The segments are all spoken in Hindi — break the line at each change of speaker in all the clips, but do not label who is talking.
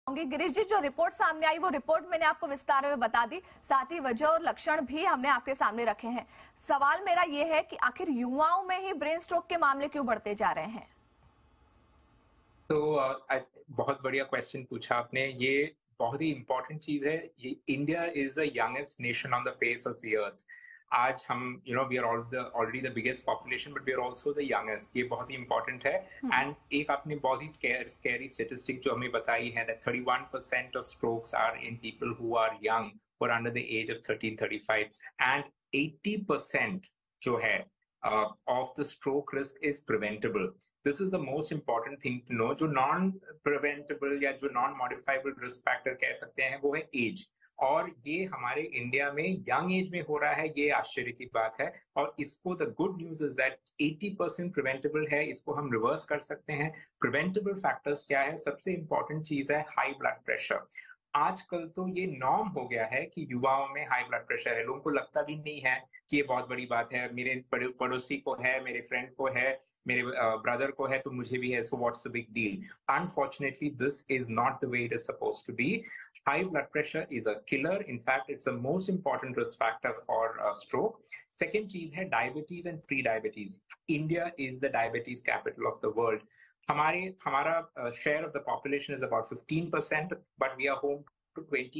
होंगे। गिरीश जी, जो रिपोर्ट सामने आई वो रिपोर्ट मैंने आपको विस्तार में बता दी, साथ ही वजह और लक्षण भी हमने आपके सामने रखे हैं। सवाल मेरा ये है कि आखिर युवाओं में ही ब्रेन स्ट्रोक के मामले क्यों बढ़ते जा रहे हैं?
बहुत बढ़िया क्वेश्चन पूछा आपने। ये बहुत ही इंपॉर्टेंट चीज है। ये India is the youngest nation on the face of the earth. आज हम we are already the biggest population, but we are also the youngest. ये बहुत ही इंपॉर्टेंट है। एंड एक आपने बहुत ही स्कैरी स्टेटिस्टिक जो हमें बताई है, that 31% of strokes are in people who are young और under the age of 13-35, and 80% जो है of the stroke risk is preventable. This is the most important thing to know. जो नॉन प्रिवेंटेबल या जो नॉन मॉडिफाइबल रिस्क फैक्टर कह सकते हैं वो है एज, और ये हमारे इंडिया में यंग एज में हो रहा है। ये आश्चर्य की बात है। और इसको the good news is that 80% preventable है, इसको हम रिवर्स कर सकते हैं। प्रिवेंटेबल फैक्टर्स क्या है? सबसे इंपॉर्टेंट चीज है हाई ब्लड प्रेशर। आजकल तो ये नॉर्म हो गया है कि युवाओं में हाई ब्लड प्रेशर है। लोगों को लगता भी नहीं है कि ये बहुत बड़ी बात है। मेरे पड़ोसी को है, मेरे फ्रेंड को है, मेरे ब्रदर को है, तो मुझे भी है, so what's the big deal? Unfortunately this is not the way it is supposed to be. High blood pressure is a killer. In fact, it's the most important risk factor for stroke. Second चीज है diabetes and pre-diabetes. India is the diabetes capital of the world. हमारा share of the population is about 15%, but we are home to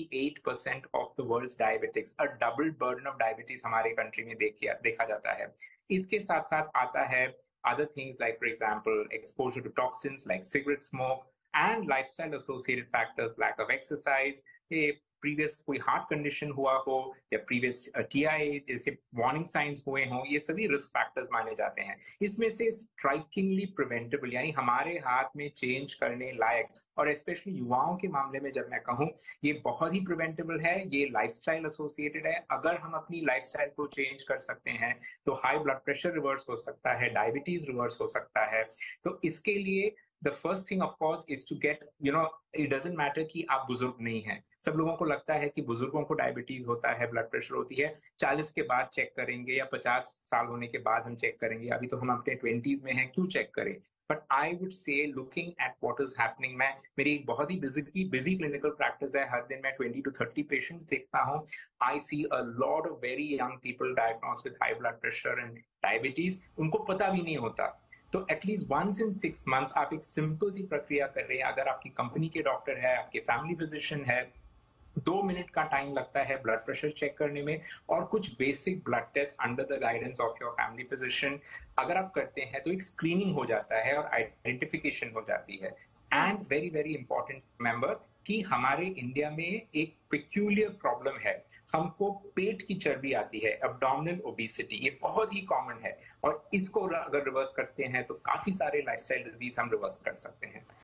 28% of the world's diabetics. A double burden of diabetes हमारे कंट्री में देखा जाता है। इसके साथ साथ आता है other things like, for example, exposure to toxins like cigarette smoke and lifestyle associated factors, lack of exercise, previous कोई हार्ट कंडीशन हुआ हो या प्रीवियस टीआई जैसे वार्निंग साइंस हुए हों, ये सभी रिस्क फैक्टर्स माने जाते हैं। इसमें से स्ट्राइकिंगली प्रिवेंटेबल, यानी हमारे हाथ में चेंज करने लायक, और स्पेशली युवाओं के मामले में जब मैं कहूं, ये बहुत ही प्रिवेंटेबल है। ये लाइफस्टाइल एसोसिएटेड है। अगर हम अपनी लाइफस्टाइल को चेंज कर सकते हैं तो हाई ब्लड प्रेशर रिवर्स हो सकता है, डायबिटीज रिवर्स हो सकता है। तो इसके लिए the first thing of course is to get, it doesn't matter कि आप बुजुर्ग नहीं हैं। सब लोगों को लगता है कि बुजुर्गों को डायबिटीज होता है, ब्लड प्रेशर होती है, 40 के बाद चेक करेंगे या 50 साल होने के बाद हम चेक करेंगे। अभी तो हम अपने 20s में हैं, क्यों चेक करें? But I would say, looking at what is happening, मेरी एक बहुत ही बिजी क्लिनिकल प्रैक्टिस है। हर दिन मैं 20 to 30 पेशेंट्स देखता हूँ। I see a lot of very young people diagnosed with high blood pressure and diabetes. उनको पता भी नहीं होता। तो एटलीस्ट वंस इन 6 months आप एक सिंपल सी प्रक्रिया कर रहे हैं। अगर आपकी कंपनी के डॉक्टर है, आपके फैमिली फिजिशियन है, 2 मिनट का टाइम लगता है ब्लड प्रेशर चेक करने में, और कुछ basic blood test under the guidance of your family physician अगर आप करते हैं तो एक स्क्रीनिंग हो जाता है और आइडेंटिफिकेशन हो जाती है। And very very important remember कि हमारे इंडिया में एक पिक्यूलियर प्रॉब्लम है। हमको पेट की चर्बी आती है, एब्डोमिनल ओबेसिटी, ये बहुत ही कॉमन है। और इसको अगर रिवर्स करते हैं तो काफी सारे लाइफस्टाइल डिजीज हम रिवर्स कर सकते हैं।